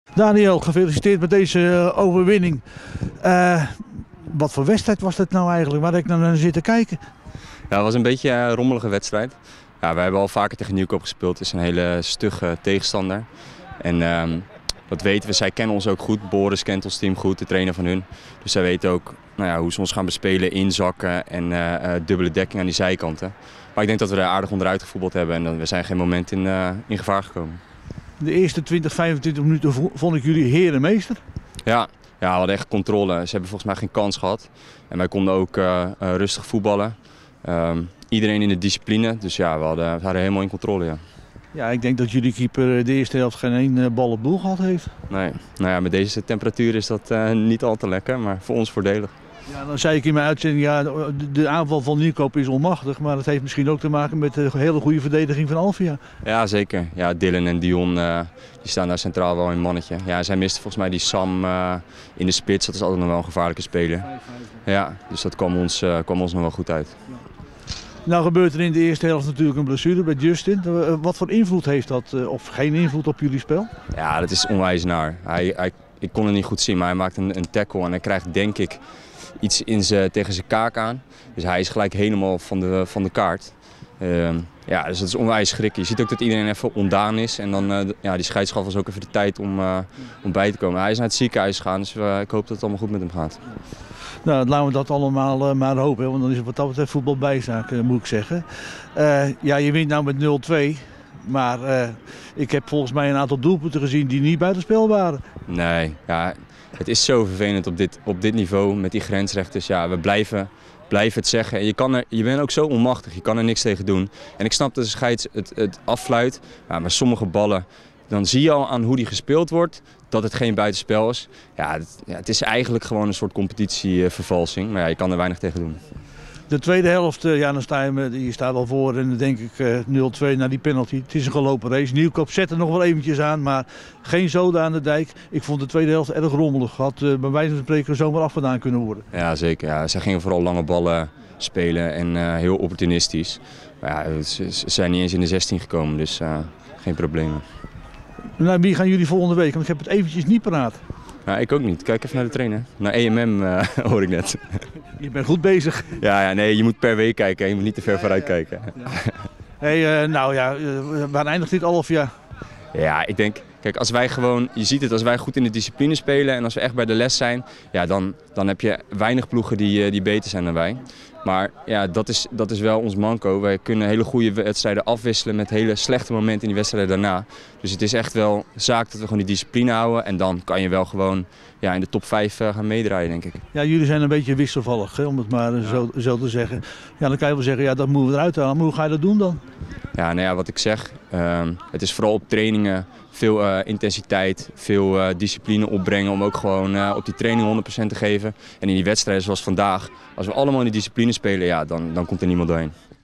Daniel, gefeliciteerd met deze overwinning. Wat voor wedstrijd was dat nou eigenlijk? Waar heb ik naar zitten kijken? Ja, het was een beetje een rommelige wedstrijd. Ja, wij hebben al vaker tegen Nieuwkoop gespeeld. Het is een hele stugge tegenstander. En dat weten we. Zij kennen ons ook goed. Boris kent ons team goed, de trainer van hun. Dus zij weten ook hoe ze ons gaan bespelen, inzakken en dubbele dekking aan die zijkanten. Maar ik denk dat we er aardig onderuit gevoetbald hebben en we zijn geen moment in gevaar gekomen. De eerste 20, 25 minuten vond ik jullie herenmeester. Ja, we hadden echt controle. Ze hebben volgens mij geen kans gehad. En wij konden ook rustig voetballen. Iedereen in de discipline. Dus ja, we hadden helemaal in controle. Ja. Ja, ik denk dat jullie keeper de eerste helft geen bal op doel gehad heeft. Nee, met deze temperatuur is dat niet al te lekker, maar voor ons voordelig. Ja, dan zei ik in mijn uitzending, ja, de aanval van Nieuwkoop is onmachtig. Maar dat heeft misschien ook te maken met de hele goede verdediging van Alvia. Ja, zeker. Ja, Dylan en Dion die staan daar centraal wel in mannetje. Ja, zij misten volgens mij die Sam in de spits. Dat is altijd nog wel een gevaarlijke speler. Ja, dus dat kwam ons nog wel goed uit. Nou gebeurt er in de eerste helft natuurlijk een blessure bij Justin. Wat voor invloed heeft dat, of geen invloed op jullie spel? Ja, dat is onwijs naar. Ik kon het niet goed zien, maar hij maakt een tackle en hij krijgt denk ik iets tegen zijn kaak aan. Dus hij is gelijk helemaal van de kaart. Dus dat is onwijs schrik. Je ziet ook dat iedereen even ontdaan is. En dan die scheidsrechter was ook even de tijd om bij te komen. Hij is naar het ziekenhuis gegaan, dus ik hoop dat het allemaal goed met hem gaat. Nou, laten we dat allemaal maar hopen, want dan is het wat dat betreft voetbal bijzaak, moet ik zeggen. Je wint nou met 0-2, maar ik heb volgens mij een aantal doelpunten gezien die niet buitenspel waren. Nee, ja, het is zo vervelend op dit niveau met die grensrechters. Ja, we blijven het zeggen. Je bent ook zo onmachtig, je kan er niks tegen doen. En ik snap dat de scheids het affluit, maar sommige ballen, dan zie je al aan hoe die gespeeld wordt dat het geen buitenspel is. Ja, het is eigenlijk gewoon een soort competitievervalsing, maar ja, je kan er weinig tegen doen. De tweede helft, dan sta je staat al voor en dan denk ik 0-2 naar die penalty. Het is een gelopen race. Nieuwkoop zet er nog wel eventjes aan, maar geen zoden aan de dijk. Ik vond de tweede helft erg rommelig. Had bij wijze van spreken zomaar afgedaan kunnen worden. Ja, zeker. Ja. Zij gingen vooral lange ballen spelen en heel opportunistisch. Maar ja, ze zijn niet eens in de 16 gekomen, dus geen problemen. Nou, wie gaan jullie volgende week? Want ik heb het eventjes niet paraat. Ja, ik ook niet. Kijk even naar de trainer. Naar EMM hoor ik net. Je bent goed bezig. Nee, je moet per week kijken. Je moet niet te ver vooruit kijken. Waar eindigt dit Alvia? Ja, ik denk, kijk, je ziet het, als wij goed in de discipline spelen en als we echt bij de les zijn, ja, dan heb je weinig ploegen die beter zijn dan wij. Maar ja, dat is wel ons manco. Wij kunnen hele goede wedstrijden afwisselen met hele slechte momenten in die wedstrijden daarna. Dus het is echt wel zaak dat we gewoon die discipline houden en dan kan je wel gewoon in de top 5 gaan meedraaien, denk ik. Ja, jullie zijn een beetje wisselvallig, om het maar zo te zeggen. Ja, dan kan je wel zeggen, ja, dat moeten we eruit halen. Maar hoe ga je dat doen dan? Ja, wat ik zeg, het is vooral op trainingen veel intensiteit, veel discipline opbrengen om ook gewoon op die training 100% te geven. En in die wedstrijden zoals vandaag, als we allemaal in die discipline spelen, ja, dan komt er niemand doorheen.